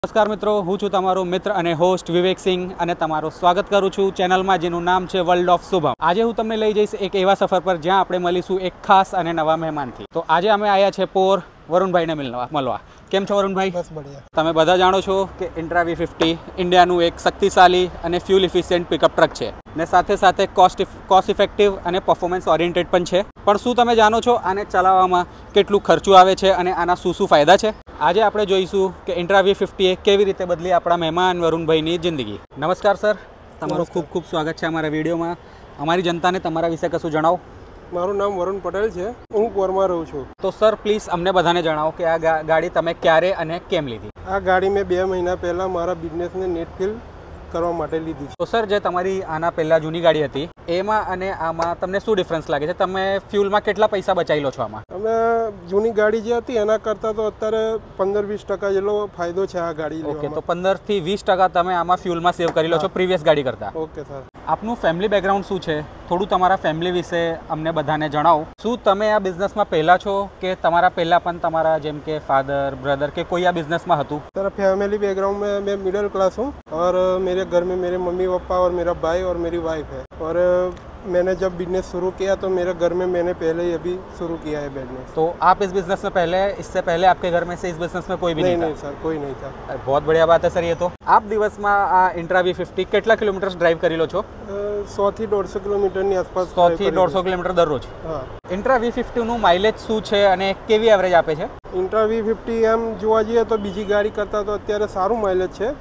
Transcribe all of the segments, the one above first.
નમસ્કાર મિત્રો, હું છું તમારો મિત્ર અને હોસ્ટ વિવેક સિંહ અને તમારું સ્વાગત કરું છું ચેનલમાં જેનું નામ છે વર્લ્ડ ઓફ શુભમ. આજે હું તમને લઈ જઈશ એક એવા સફર પર જ્યાં આપણે મળીશું એક ખાસ અને નવા મહેમાનથી. તો આજે અમે આવ્યા છે પોર વરુણભાઈને મળવા. કેમ છો વરુણભાઈ? બસ બઢિયા. તમે બધા જાણો છો કે ઇન્ટ્રા V50 ઇન્ડિયાનું એક શક્તિશાળી અને ફ્યુલ ઇફિશિયન્ટ પિકઅપ ટ્રક છે ને સાથે સાથે કોસ્ટ ઇફેક્ટિવ અને પરફોર્મન્સ ઓરિએન્ટેડ પણ છે. પણ શું તમે જાણો છો આને ચલાવવામાં કેટલું ખર્ચું આવે છે અને આના શું ફાયદા છે? આજે આપણે જોઈશું કે ઇન્ટ્રા V50 એ કેવી રીતે બદલી આપણા મહેમાન વરુણભાઈની જિંદગી. નમસ્કાર સર, તમારું ખૂબ ખૂબ સ્વાગત છે અમારા વિડીયોમાં. અમારી જનતાને તમારા વિશે કશું જણાવો. મારું નામ વરુણ પટેલ છે, હું પોરમાં રહું છું. તો સર પ્લીઝ અમને બધાને જણાવો કે આ ગાડી તમે ક્યારે અને કેમ લીધી? આ ગાડી મેં 2 મહિના પહેલાં મારા બિઝનેસને નેટ ફિલ કરવા માટે લીધી છે. તો સર જે તમારી આના પહેલાં જૂની ગાડી હતી એમાં અને આમાં તમને શું ડિફરન્સ લાગે છે? તમે ફ્યુલમાં કેટલા પૈસા બચાવી લો છો આમાં? અમે જૂની ગાડી જે હતી એના કરતાં તો અત્યારે 15-20% જેટલો ફાયદો છે આ ગાડી. ઓકે, તો 15 થી 20% તમે આમાં ફ્યુલમાં સેવ કરી લો છો પ્રીવિયસ ગાડી કરતાં. Okay sir. આપનું ફેમિલી બેકગ્રાઉન્ડ શું છે? થોડું તમારા ફેમિલી વિશે અમને બધાને જણાવો. શું તમે આ બિઝનેસમાં પહેલા છો કે તમારા પહેલાં પણ તમારા જેમ કે ફાધર બ્રધર કે કોઈ આ બિઝનેસમાં હતું? सर फैमिली बैकग्राउंड में मैं मिडिल क्लास हूँ और मेरे घर में मेरे मम्मी पापा और मेरा भाई और मेरी वाइफ है. और मैंने जब बिजनेस शुरू किया तो मेरे घर में मैंने पहले ही अभी शुरू किया है बिजनेस. तो आप इस बिजनेस में पहले, इससे पहले आपके घर में से इस बिजनेस में कोई भी नहीं था? नहीं सर, कोई नहीं था. बहुत बढ़िया बात है सर ये तो. आप દિવસમાં આ ઇન્ટ્રા V50 કેટલા કિલોમીટર ડ્રાઈવ કરી લો છો? 100 થી 150 કિલોમીટરની આસપાસ. 100 થી 150 કિલોમીટર દરરોજ? હા. ઇન્ટ્રા V50 નું માઇલેજ શું છે અને કેવી એવરેજ આપે છે? ઇન્ટ્રા V50 એમ જોવા જઈએ તો બીજી ગાડી કરતાં તો અત્યારે સારું માઇલેજ છે.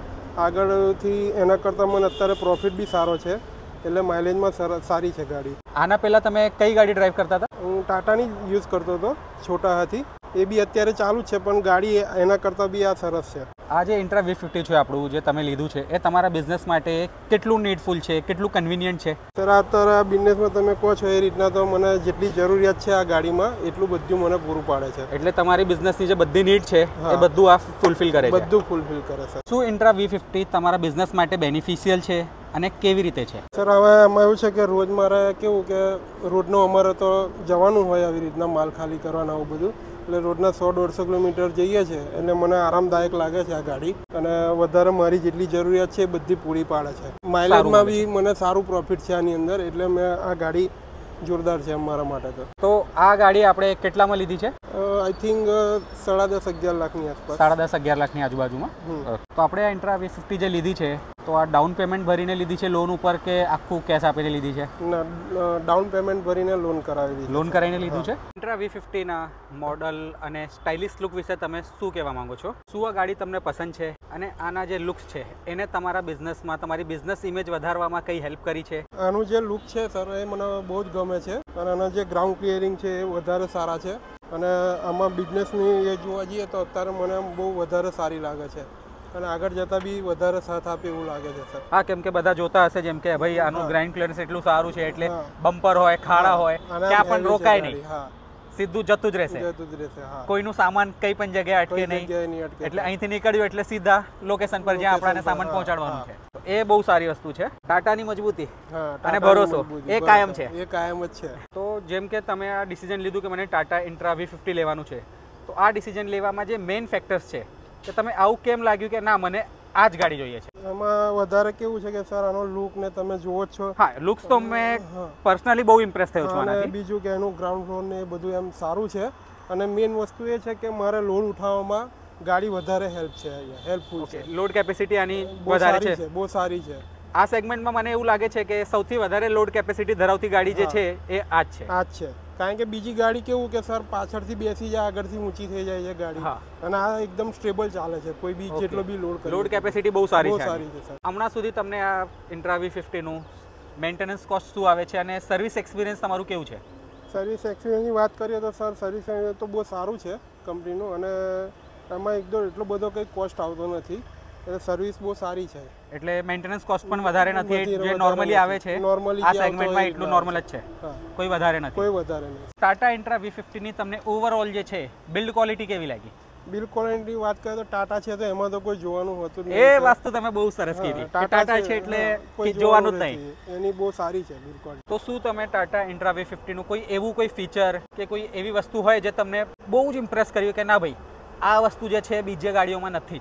આગળથી એના કરતાં મને અત્યારે પ્રોફિટ બી સારો છે, એટલે માઇલેજમાં સારી છે ગાડી. આના પહેલાં તમે કઈ ગાડી ડ્રાઈવ કરતા હતા? હું ટાટાની યુઝ કરતો હતો, છોટા હાથી. એ બી અત્યારે ચાલુ છે, પણ ગાડી એના કરતાં બી આ સરસ છે. આ જે ઇન્ટ્રા V50 છે આપણું જે તમે લીધું છે એ તમારા બિઝનેસ માટે કેટલું નીડફુલ છે, કેટલું કન્વિનિયન્ટ છે? સર અત્યારે આ બિઝનેસમાં તમે કહો છો એ રીતના તો મને જેટલી જરૂરિયાત છે આ ગાડીમાં એટલું બધું મને પૂરું પાડે છે. એટલે તમારી બિઝનેસની જે બધી નીડ છે એ બધું આ ફૂલફિલ કરે છે? બધું ફૂલફિલ કરે છે. શું ઇન્ટ્રા V50 તમારા બિઝનેસ માટે બેનિફિશિયલ છે અને કેવી રીતે છે? સર હવે એમાં એવું છે કે રોજ મારે કેવું કે રોજનું અમારે તો જવાનું હોય આવી રીતના માલ ખાલી કરવાના આવું બધું, એટલે રોજના 100-150 કિલોમીટર જઈએ છીએ એટલે મને આરામદાયક લાગે છે આ ગાડી. અને વધારે મારી જેટલી જરૂરિયાત છે એ બધી પૂરી પાડે છે. માઇલેજમાં બી મને સારું પ્રોફિટ છે આની અંદર, એટલે મેં આ ગાડી જોરદાર છે મારા માટે. તો આ ગાડી આપણે કેટલામાં લીધી છે? આઈ થિંક 10.5-11 લાખની આસપાસ. 10.5-11 લાખની આજુબાજુમાં. તો આપણે આ ઇન્ટ્રા V50 જે લીધી છે તો આ ડાઉન પેમેન્ટ ભરીને લીધી છે લોન ઉપર કે આખું કેશ આપીને લીધી છે? ના, ડાઉન પેમેન્ટ ભરીને લોન કરાવી દીધી. લોન કરાવીને લીધું છે. ઇન્ટ્રા V50 ના મોડલ અને સ્ટાઇલિશ લુક વિશે તમે શું કહેવા માંગો છો? શું આ ગાડી તમને પસંદ છે અને આના જે લુક્સ છે એને તમારા બિઝનેસમાં, તમારી બિઝનેસ ઇમેજ વધારવામાં કઈ હેલ્પ કરી છે? આનું જે લુક છે સર એ મને બહુ જ ગમે છે અને આના જે ગ્રાઉન્ડ ક્લિયરિંગ છે એ વધારે સારા છે. અને આમાં બિઝનેસની એ જોવા જઈએ તો અત્યારે મને બહુ વધારે સારી લાગે છે અને આગળ જતાં બી વધારે સાથ આપે એવું લાગે છે સર. હા, કેમ કે બધા જોતા હશે જેમ કે ભાઈ આનું ગ્રાઇન્ડ ક્લિયરન્સ એટલું સારું છે એટલે બમ્પર હોય, ખાડા હોય ત્યાં પણ રોકાય નહીં, સીધું જતું જ રહેશે. કોઈનું સામાન કઈ પણ જગ્યાએ અટકે નહીં, એટલે અહીંથી નીકળ્યું એટલે સીધા લોકેશન પર જ્યાં આપણને સામાન પહોંચાડવાનું છે. એ બહુ સારી વસ્તુ છે. ટાટાની મજબૂતી અને ભરોસો એ કાયમ છે. એ કાયમ જ છે. તો જેમ કે તમે આ ડિસિઝન લીધું કે મને ટાટા ઇન્ટ્રા V50 લેવાનું છે, તો આ ડિસિઝન લેવામાં જે મેઇન ફેક્ટર્સ છે કે તમે આવું કેમ લાગ્યું કે ના મને આ જ ગાડી જોઈએ છે? એમાં વધારે કેવું છે કે સર આનો લુક ને તમે જુઓ જ છો. હા, લુક્સ તો મેં પર્સનલી બહુ ઇમ્પ્રેસ થયો છું આનાથી. બીજું કે એનું ગ્રાઉન્ડ ફ્લોર ને એ બધું એમ સારું છે અને મેઇન વસ્તુ એ છે કે મારે લોડ ઉઠાવવામાં ગાડી વધારે હેલ્પફુલ છે. લોડ કેપેસિટી આની વધારે છે, બહુ સારી છે. આ સેગમેન્ટમાં મને એવું લાગે છે કે સૌથી વધારે લોડ કેપેસિટી ધરાવતી ગાડી જે છે એ આ જ છે. કારણ કે બીજી ગાડી કેવું કે સર પાછળથી બેસી જાય, આગળથી ઊંચી થઈ જાય છે ગાડી, અને આ એકદમ સ્ટેબલ ચાલે છે, કોઈ બી જેટલો બી લોડ કેપેસિટી બહુ સારી છે. સર હમણાં સુધી તમને આ ઇન્ટ્રા V50 નું મેન્ટેનન્સ કોસ્ટ શું આવે છે અને સર્વિસ એક્સપિરિયન્સ તમારું કેવું છે? સર્વિસ એક્સપિરિયન્સની વાત કરીએ તો સર સર્વિસ તો બહુ સારું છે કંપનીનું, અને એમાં એટલો બધો કંઈ કોસ્ટ આવતો નથી, એટલે સર્વિસ બહુ સારી છે. એટલે મેન્ટેનન્સ કોસ્ટ પણ વધારે નથી, જે નોર્મલી આવે છે આ સેગમેન્ટમાં એટલું નોર્મલ જ છે, કોઈ વધારે નથી. ટાટા ઇન્ટ્રા V50 ની તમને ઓવરઓલ જે છે બિલ્ડ ક્વોલિટી કેવી લાગી? બિલ્ડ ક્વોલિટી વાત કરીએ તો ટાટા છે તો એમાં તો કોઈ જોવાનું હોતું નહીં. એ વસ્તુ તમે બહુ સરસ કીધી. ટાટા છે એટલે કોઈ જોવાનું જ નહીં, એની બહુ સારી છે બિલ્ડ ક્વોલિટી. તો શું તમે ટાટા ઇન્ટ્રા V50 નું કોઈ એવું કોઈ ફીચર કે કોઈ એવી વસ્તુ હોય જે તમને બહુ જ ઇમ્પ્રેસ કર્યું કે ના ભાઈ આ વસ્તુ જે છે બીજી ગાડીઓમાં નથી જ?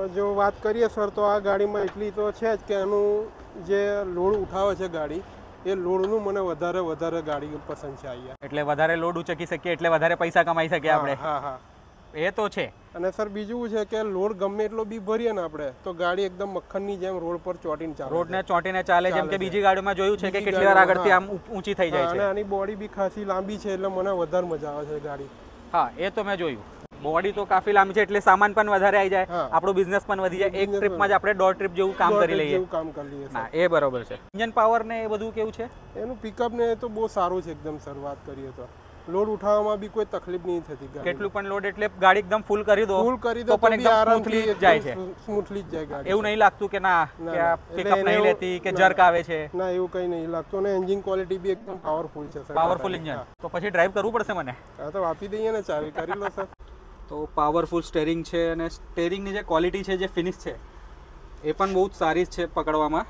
જો વાત કરીએ સર તો આ ગાડીમાં એટલી તો છે જ કે એનું જે લોડ ઉઠાવે છે ગાડી એ લોડનું મને વધારે ગાડી પસંદ છે અહીંયા. એટલે વધારે લોડ ઉચકી શકીએ એટલે વધારે પૈસા કમાઈ શકીએ આપણે. હા એ તો છે. અને સર બીજું છે કે લોડ ગમે એટલો બી ભરીએ ને આપણે તો ગાડી એકદમ મક્ખનની જેમ રોડ પર ચોટીને ચાલે. રોડને ચોટીને ચાલે જેમ કે બીજી ગાડીમાં જોયું છે કે કેટલી વાર આગળથી આમ ઊંચી થઈ જાય છે. અને આની બોડી બી ખાસી લાંબી છે એટલે મને વધારે મજા આવે છે ગાડી. હા એ તો મેં જોયું. બોડી તો કાફી લાંબી છે એટલે સામાન પણ વધારે આવી જાય, આપણો બિઝનેસ પણ વધી જાય. એક ટ્રીપમાં જ આપણે 1.5 ટ્રીપ જેવું કામ કરી લઈએ. ના એ બરોબર છે. ઇન્જન પાવર ને એ બધું કેવું છે? એનું પિકઅપ ને તો બહુ સારું છે એકદમ સર. વાત કરીએ તો લોડ ઉઠાવવામાં બી કોઈ તકલીફ નહીં થતી. કેટલું પણ લોડ એટલે ગાડી એકદમ ફૂલ કરી દો તો પણ એકદમ સ્મૂથલી જાય છે. સ્મૂથલી જ જાય ગાડી. એવું નહીં લાગતું કે ના કે આ પિકઅપ નહીં લેતી કે જર્ક આવે છે? ના એવું કંઈ નહીં લાગતું. અને એન્જિન ક્વોલિટી બી એકદમ પાવરફુલ છે સર. Powerful engine. તો પછી ડ્રાઈવ કરવું પડશે મને. હા તો આપી દઈએ ને, ચાવી કરી લો સર. તો પાવરફુલ સ્ટેરિંગ છે અને સ્ટેરિંગની જે ક્વોલિટી છે, જે ફિનિશ છે એ પણ બહુ જ સારી છે પકડવામાં.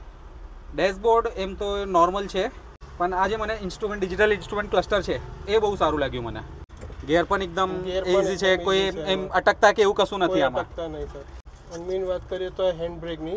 ડેશબોર્ડ એમ તો નોર્મલ છે પણ આજે મને ડિજિટલ ઇન્સ્ટ્રુમેન્ટ ક્લસ્ટર છે એ બહુ સારું લાગ્યું મને. ગિયર પણ એકદમ ઇઝી છે, કોઈ એમ અટકતા કે એવું કશું નથી આમાં. અટકતા નહીં સર. અને મેઇન વાત કરીએ તો હેન્ડ બ્રેકની,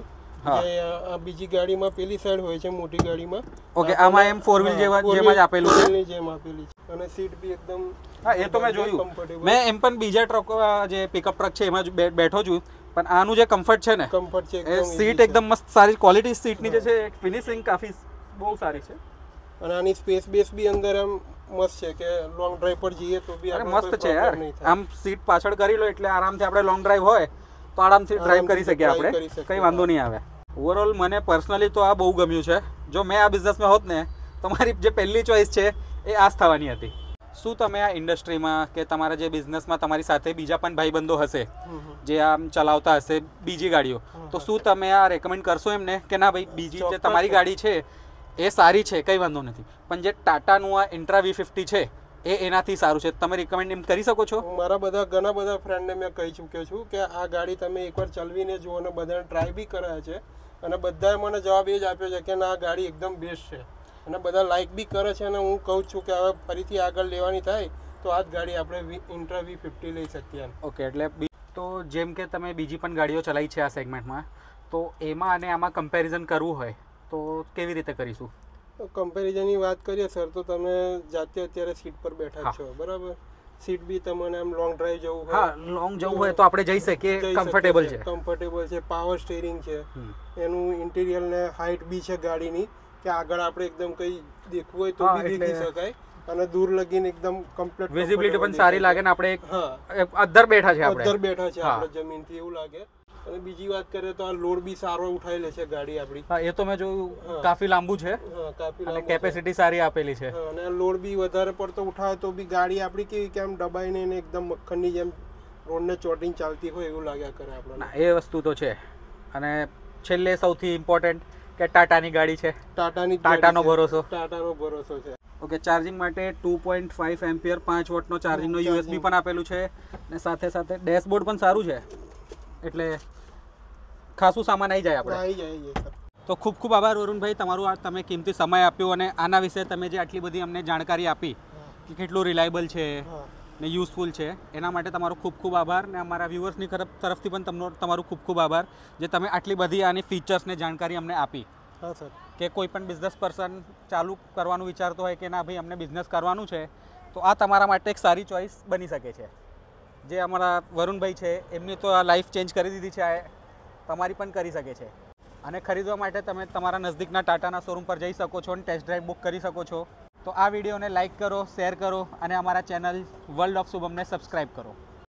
આ બીજી ગાડીમાં પેલી સાઈડ હોય છે મોટી ગાડીમાં. ઓકે, આમાં એમ 4 વ્હીલ જેમ જ આપેલું છે. જેમ આપેલી છે. અને સીટ બી એકદમ હા એ તો મેં જોયું. મેં એમ પણ બીજા ટ્રક જે પિકઅપ ટ્રક છે એમાં જ બેઠો છું પણ આનું જે કમ્ફર્ટ છે ને, કમ્ફર્ટ છે, એ સીટ એકદમ મસ્ત સારી ક્વોલિટી સીટની જે છે ફિનિશિંગ કાફી બહુ સારી છે. અને આની સ્પેસ બેસ બી અંદર એમ મસ્ત છે કે લોંગ ડ્રાઈવ પર જઈએ તો બી મસ્ત છે યાર. આમ સીટ પાછળ કરી લો એટલે આરામથી આપણે લોંગ ડ્રાઈવ હોય તો આરામથી ડ્રાઈવ કરી શકીએ આપણે, કંઈ વાંધો નહીં આવે. ઓવરઓલ મને પર્સનલી તો આ બહુ ગમ્યું છે. જો મેં આ બિઝનેસમાં હોત ને તો મારી જે પહેલી ચોઈસ છે એ આ જ થવાની હતી. શું તમે આ ઇન્ડસ્ટ્રીમાં કે તમારા જે બિઝનેસમાં તમારી સાથે બીજા પણ ભાઈબંધો હશે જે આમ ચલાવતા હશે બીજી ગાડીઓ, તો શું તમે આ રેકમેન્ડ કરશો એમને કે ના ભાઈ બીજી જે તમારી ગાડી છે એ સારી છે, કંઈ વાંધો નથી, પણ જે ટાટાનું આ ઇન્ટ્રા V50 છે એ એનાથી સારું છે, તમે રિકમેન્ડ એમ કરી શકો છો? મારા ઘણા બધા ફ્રેન્ડને મેં કહી ચૂક્યો છું કે આ ગાડી તમે એકવાર ચલાવીને જુઓ અને બધાને ટ્રાય બી કરાયા છે અને બધાએ મને જવાબ એ જ આપ્યો છે કે ના આ ગાડી એકદમ બેસ્ટ છે અને બધા લાઇક બી કરે છે. અને હું કહું છું કે હવે ફરીથી આગળ લેવાની થાય તો આ જ ગાડી આપણે ઇન્ટ્રા V50 લઈ શકીએ. ઓકે, એટલે તો જેમ કે તમે બીજી પણ ગાડીઓ ચલાવી છે આ સેગમેન્ટમાં, તો એમાં અને આમાં કમ્પેરિઝન કરવું હોય તો કેવી રીતે કરીશું? કમ્પેરિઝનની વાત કરીએ સર તો તમે જાતે અત્યારે સીટ પર બેઠા છો, બરાબર? સીટ બી તમને આમ લોંગ ડ્રાઈવ જવું હોય, હા લોંગ જવું હોય તો આપણે જઈ શકીએ. કમ્ફર્ટેબલ છે, પાવર સ્ટીરિંગ છે, એનું ઇન્ટિરિયર ને હાઇટ બી છે ગાડીની કે આગળ આપણે એકદમ કંઈ દેખવું હોય તો બી દેખી શકાય અને દૂર લગીને એકદમ કમ્પ્લીટ વિઝિબિલિટી પણ સારી લાગે ને આપણે અદ્ધર બેઠા છે આપણે જમીનથી એવું લાગે. અને બીજી વાત કરીએ તો આ લોડ બી સારો ઉઠાઈ લે છે ગાડી આપણી. હા એ તો મેં જોયું, કાફી લાંબુ છે અને કેપેસિટી સારી આપેલી છે. અને લોડ બી વધારે પડતો ઉઠાવે તો બી ગાડી આપણી કેવી કે આમ દબાઈને એકદમ મક્ખનની જેમ રોડને ચોટીને ચાલતી હોય એવું લાગ્યા કરે આપણને. એ વસ્તુ તો છે. અને છેલ્લે સૌથી ઇમ્પોર્ટન્ટ કે ટાટાની ગાડી છે, ટાટાનો ભરોસો છે. ઓકે, ચાર્જિંગ માટે 2.5 એમ્પિયર 5 વોટનો ચાર્જિંગનો USB પણ આપેલું છે અને સાથે સાથે ડેશબોર્ડ પણ સારું છે એટલે ખાસું સામાન આવી જાય આપણે. તો ખૂબ ખૂબ આભાર વરુણભાઈ તમારું. આ તમે કિંમતી સમય આપ્યો અને આના વિશે તમે જે આટલી બધી અમને જાણકારી આપી કે કેટલું રિલાયબલ છે ને યુઝફુલ છે, એના માટે તમારો ખૂબ ખૂબ આભાર. ને અમારા વ્યુઅર્સની તરફથી પણ તમારું ખૂબ ખૂબ આભાર જે તમે આટલી બધી આની ફીચર્સને જાણકારી અમને આપી. હા સર. કે કોઈ પણ બિઝનેસ પર્સન ચાલુ કરવાનું વિચારતો હોય કે ના ભાઈ અમને બિઝનેસ કરવાનું છે તો આ તમારા માટે એક સારી ચોઈસ બની શકે છે. જે અમારા વરુણભાઈ છે એમની તો આ લાઈફ ચેન્જ કરી દીધી છે, આ તમારી પણ કરી શકે છે. અને ખરીદવા માટે તમે તમારા નજદીકના ટાટાના શોરૂમ પર જઈ શકો છો અને ટેસ્ટ ડ્રાઈવ બુક કરી શકો છો. તો આ વિડીયોને લાઇક કરો, શેર કરો અને અમારા ચેનલ વર્લ્ડ ઓફ શુભમને સબસ્ક્રાઈબ કરો.